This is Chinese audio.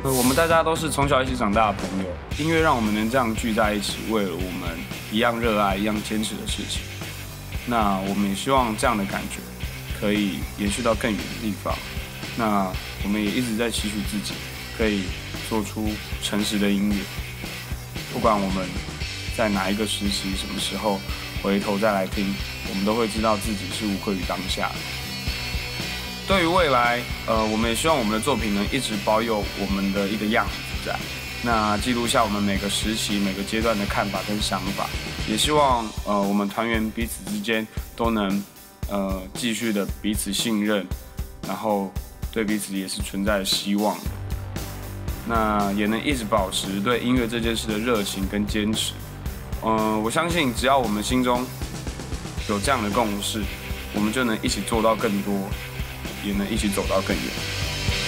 我们大家都是从小一起长大的朋友，音乐让我们能这样聚在一起，为了我们一样热爱、一样坚持的事情。那我们也希望这样的感觉可以延续到更远的地方。那我们也一直在期许自己可以做出诚实的音乐，不管我们在哪一个时期、什么时候回头再来听，我们都会知道自己是无愧于当下的。对于未来，我们也希望我们的作品能一直保有我们的一个样子在，那记录下我们每个时期、每个阶段的看法跟想法，也希望我们团员彼此之间都能继续的彼此信任，然后对彼此也是存在希望的，那也能一直保持对音乐这件事的热情跟坚持。我相信只要我们心中有这样的共识，我们就能一起做到更多，也能一起走到更远。